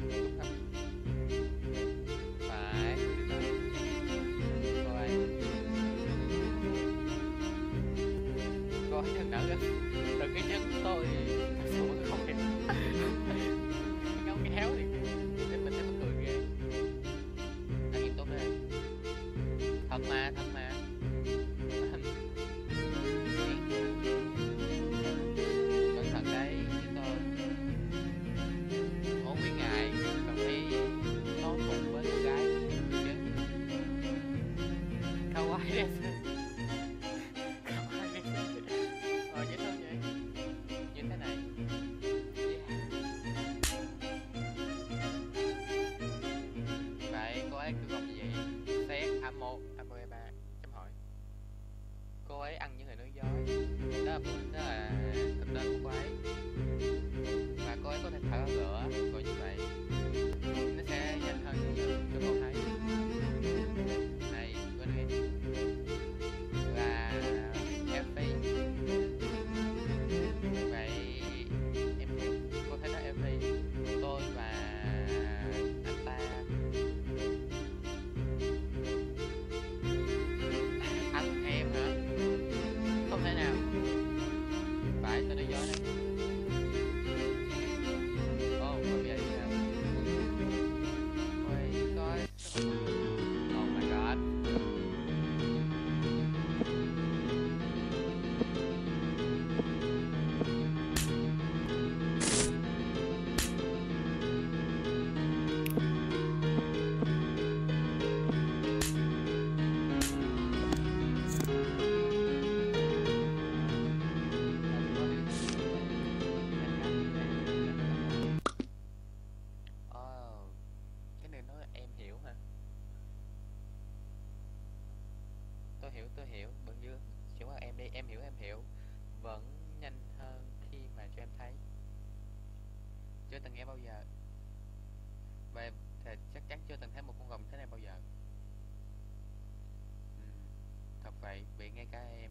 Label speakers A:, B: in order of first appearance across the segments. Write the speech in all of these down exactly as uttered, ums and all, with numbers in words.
A: Đúng không? Phải, tôi đi tới. Cô ấy, cô ấy nhân nở ra từ cái chân của tôi thật sự là không hiểu. Ngấu kéo thì đến mình thấy mắc cười ghê. Anh nghiêm túc đây. Thật mà, thật mà. Cẩn thận đấy, chúng tôi ngủ với ngài cần phải tốt bụng với cô gái chứ. Kawaii desu. Kawaii desu. Ờ, dễ thương vậy. Như thế này. Yeah. Vậy cô ấy cứ gồm như vậy. Xét amo amoeba chấm hỏi. Cô ấy ăn những lời nói dối. Đó là, đó là thực đơn của cô ấy. Và cô ấy có thể thở ra lửa. Rồi như vậy nó sẽ nhanh hơn nhiều cho cô thấy. Này, quên đi. Là Effie. Vậy em cô thấy đó Effie. Tôi và anh ta ăn em hả? Không thể nào. Phải, tôi nói dối đấy. Ồ, oh, bây giờ thì sao? Wait, coi. Oh my god. Oh, cái này nói em hiểu hả? Tôi hiểu, tôi hiểu. Bận dương. Chỉ qua em đi, em hiểu, em hiểu. Vẫn nhanh hơn khi mà cho em thấy. Chưa từng nghe bao giờ. Và thì chắc chắn chưa từng thấy một con rồng thế này bao giờ. Ừ, thật vậy, vì ngay cả em.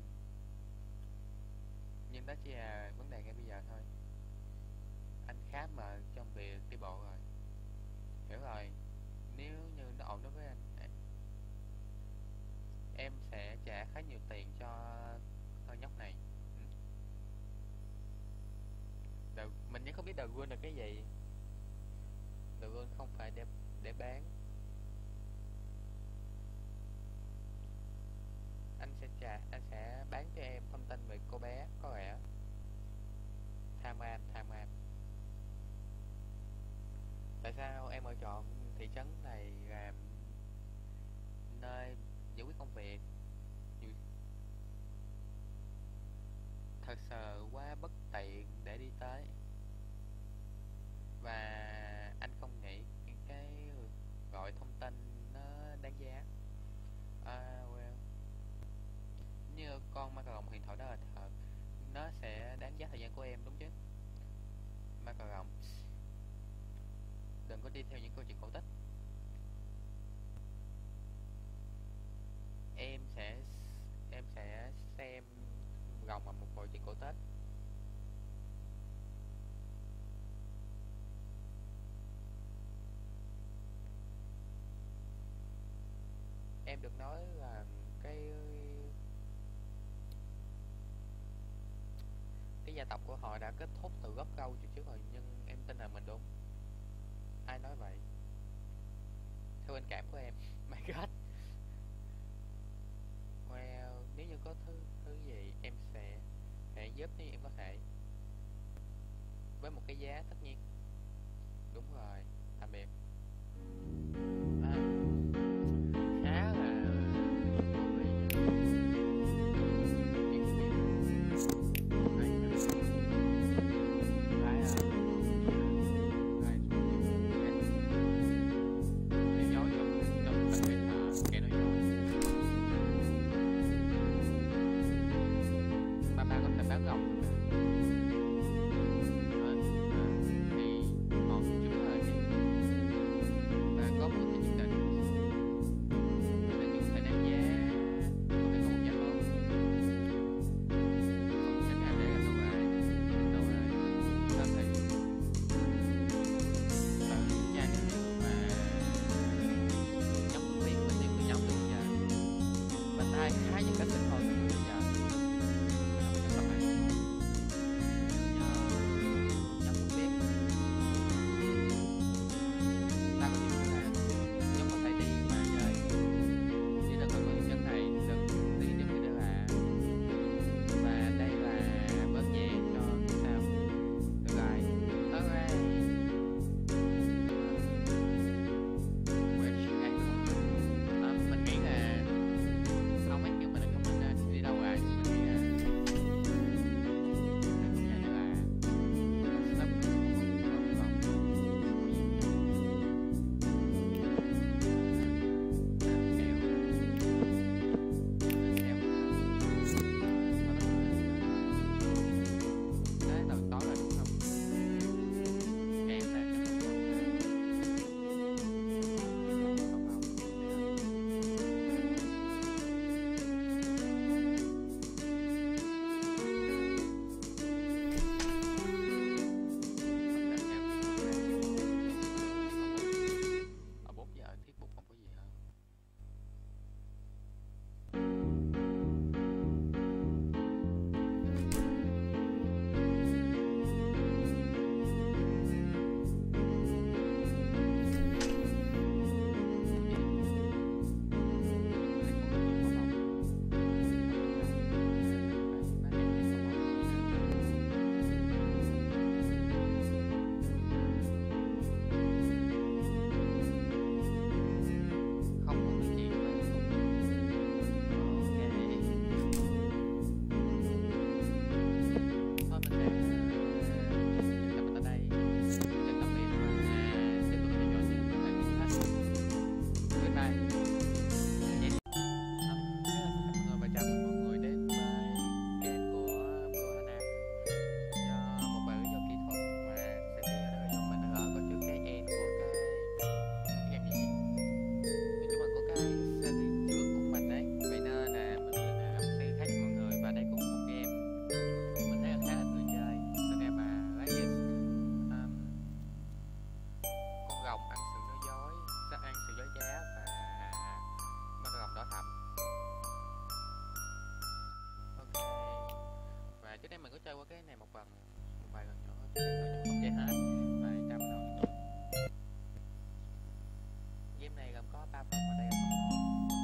A: Nhưng đó chỉ là vấn đề ngay bây giờ thôi. Anh khá mờ trong việc đi bộ rồi. Hiểu rồi. Nếu như nó ổn đối với anh, em sẽ trả khá nhiều tiền cho con nhóc này. Ừ. Đầu, mình vẫn không biết Dragoon là cái gì. Dragoon không phải để để bán. Anh sẽ trả, anh sẽ bán cho em thông tin về cô bé có rẻ. Tham ăn, tham ăn. Tại sao em ở chọn thị trấn này làm nơi giải quyết công việc? Thật sự quá bất tiện để đi tới. Và anh không nghĩ cái gọi thông tin nó đáng giá. À, well. Như con ma cà rồng huyền thoại đó là thật. Nó sẽ đáng giá thời gian của em đúng chứ? Ma cà rồng, đừng có đi theo những câu chuyện cổ tích. Em sẽ em sẽ xem rồng là một bộ truyện cổ tích. Em được nói là cái cái gia tộc của họ đã kết thúc từ gốc râu từ trước rồi, nhưng em tin là mình đúng. Ai nói vậy? Theo tình cảm của em. My god. Well, nếu như có thứ thứ gì em sẽ sẽ giúp nếu em có thể, với một cái giá tất nhiên. Đúng rồi, tạm biệt. À, khá là rồng ăn sừng nói dối, sẽ ăn sừng dối giá, và ma cà rồng đỏ thẫm. Ok. Và trước đây mình có chơi qua cái này một lần, một vài lần nữa, chứ mình không chơi hết. Và trăm rồi. Game này gồm có ba phần ở đây là phần một.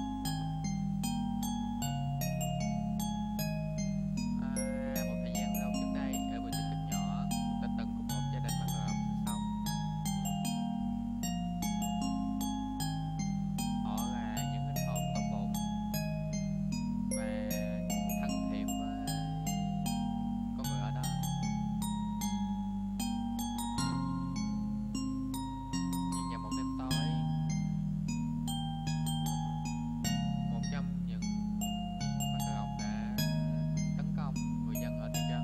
A: À, một thời gian lâu trước đây, ở một chương trình nhỏ, đã từng có một gia đình ma cà rồng sinh sống. Họ là những linh hồn tốt bụng và thân thiện với con người ở đó. Nhưng vào một đêm tối, một trong những ma cà rồng đã tấn công người dân ở thị trấn.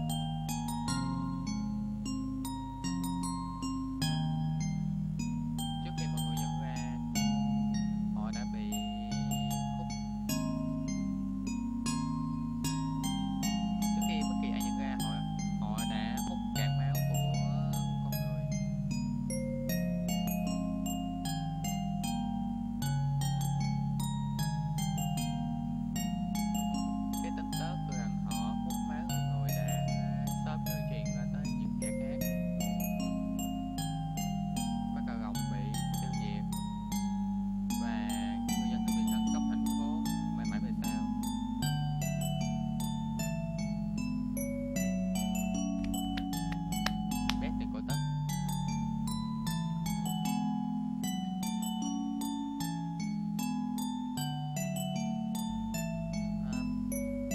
A: Trước khi mọi người nhận ra, họ đã bị hút. Trước khi bất kỳ ai nhận ra, họ họ đã hút cạn máu của con người. Cái tin tức rằng họ hút máu con người đã sớm được truyền ra tới những kẻ khác. Ma cà rồng bị tiêu diệt và những người dân trong thị trấn sống hạnh phúc mãi mãi về sau. Bét tiền cổ tích. Um,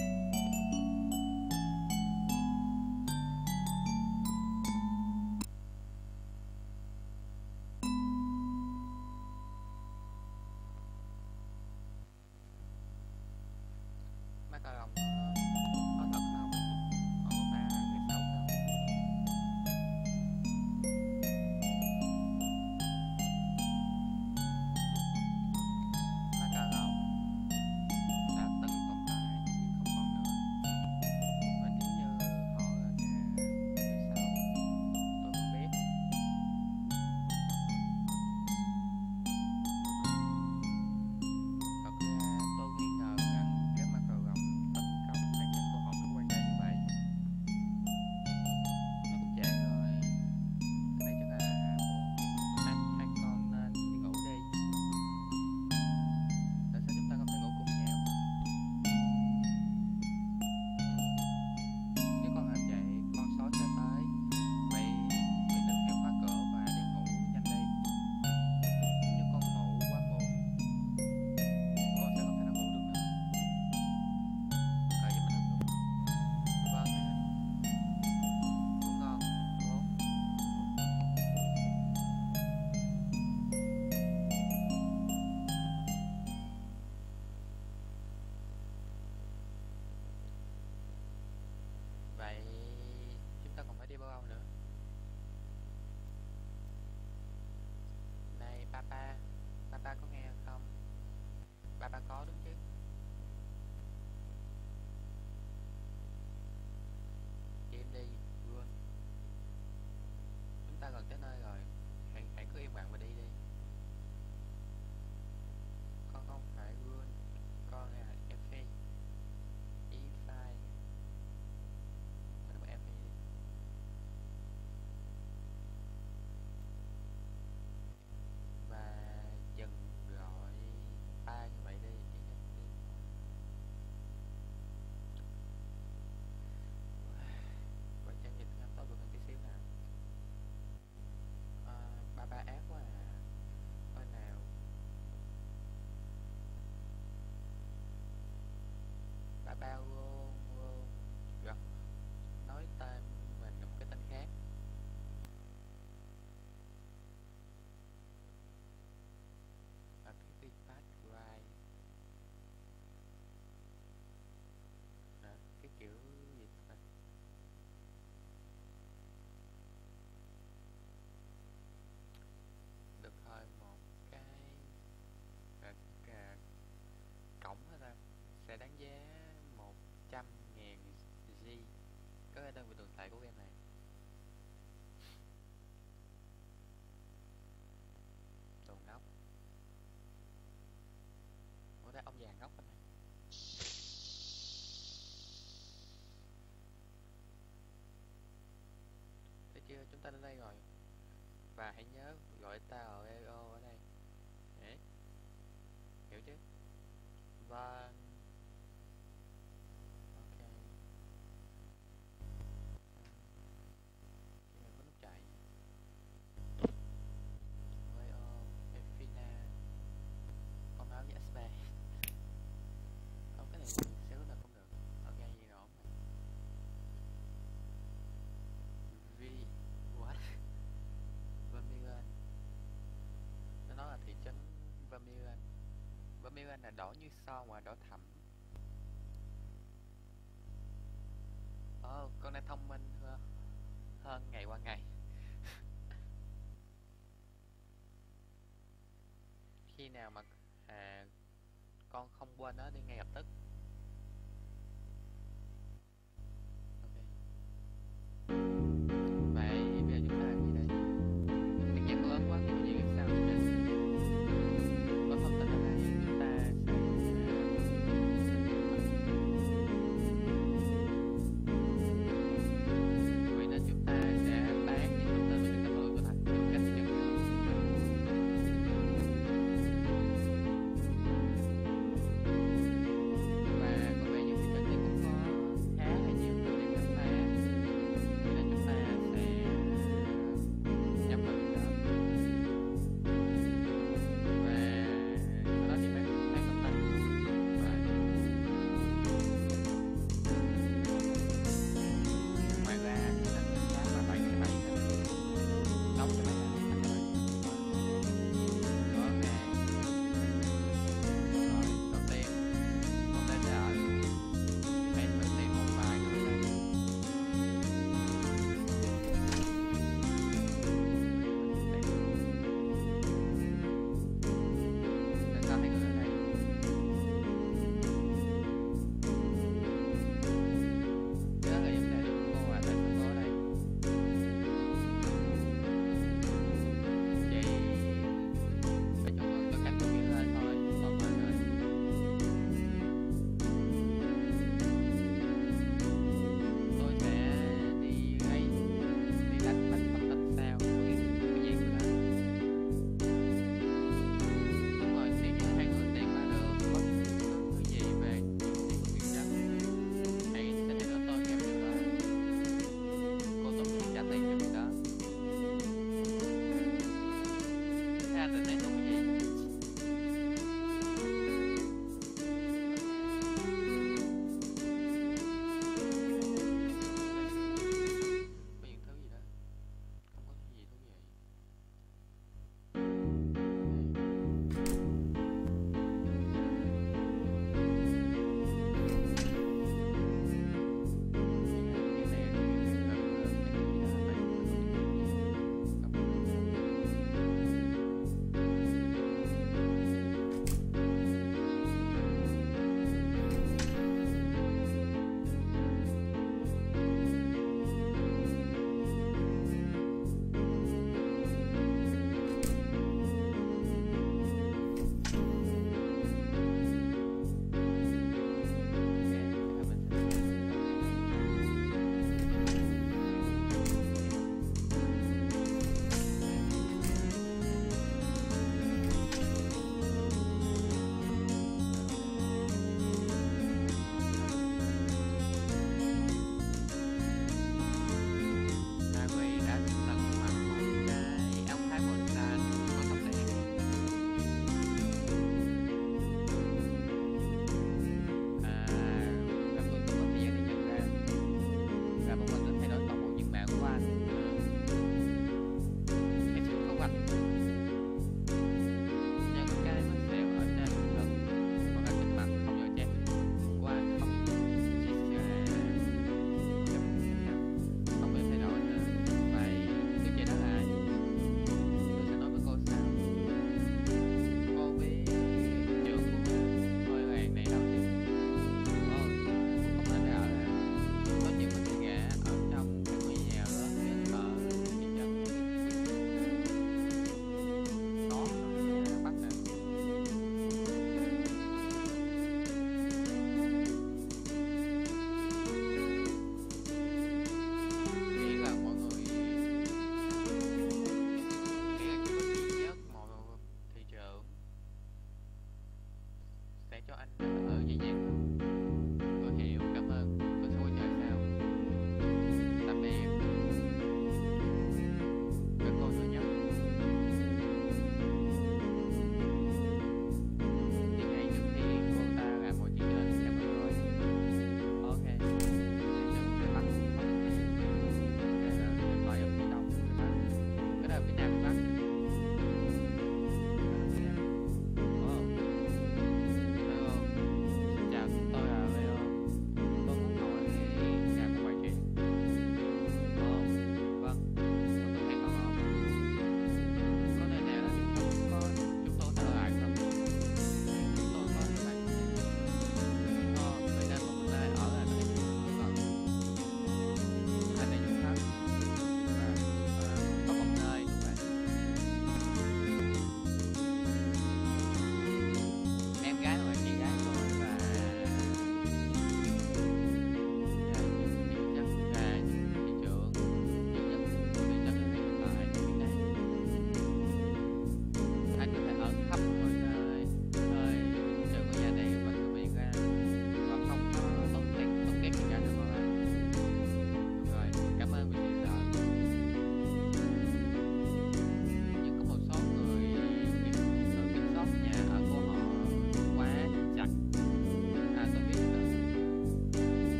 A: Ma cà rồng có, có thật không? Họ có phải là người xấu không? Ma cà rồng đã từng tồn tại nhưng không còn nữa. Và nếu như họ là kẻ người xấu, tôi không biết. Thật ra tôi nghi ngờ rằng cái ma cà rồng tấn công nạn nhân của họ có quan hệ như vậy. Nó cũng trễ rồi. Cái này chắc là muốn hai, hai con nên đi ngủ đi. Tại sao chúng ta không thể ngủ cùng nhau? Nếu con làm vậy, con sói sẽ tới. Vậy vậy nên hãy khóa cửa và đi ngủ nhanh đi. Nếu con ngủ quá muộn, con sẽ không thể nào ngủ được nữa. Ờ, vậy mình ngủ đúng. Vâng, ngủ ngon. Bố. Vậy chúng ta còn phải đi bao lâu nữa? Này Papa, Papa có nghe không? Papa có đúng chứ? Im đi, Ron. Chúng ta gần tới nơi rồi. Hãy hãy cứ im lặng và đi đi. Con không phải Ron, con là Effie. E-File. Mình gọi Effie đi. Và dừng gọi ba như vậy đi. Ý nhắc đi. Quay trang dịch ngắm tối vượt hơn tí xíu nào. À, ba ba ác quá à. Thôi nào. Ba ba luôn luôn gặp nói tên mình một cái tên khác. Và cái Pat Right. Hả? Cái kiểu gì ta? Được thôi, một cái à, à, cổng hả ta? Sẽ đáng giá một trăm ngàn G. Có cái đơn vị tồn tại của game này. hãy nhớ gọi tao eo ở đây. Đấy, hiểu chứ? Vâng. Ok. Cái này có nút chạy. Ôi ô, Efina. Con áo Jasper. Không, cái này xíu là không được. Ok, gì nữa mày. Vi. What? Vermilion. Nó nói là thị trấn Vermilion. Vermilion là đỏ như son và đỏ thẫm. Ồ, oh, con này thông minh hơn, hơn ngày qua ngày. Khi nào mà à, con không quên nó đi ngay lập tức.